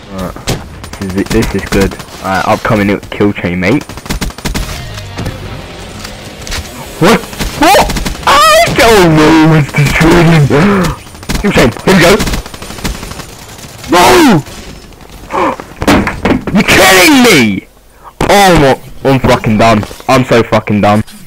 This is good. Upcoming kill chain, mate. What? What? Oh no, it's destroyed him. Kill chain, here we go. No! You're kidding me! Oh, I'm fucking done. I'm so fucking done.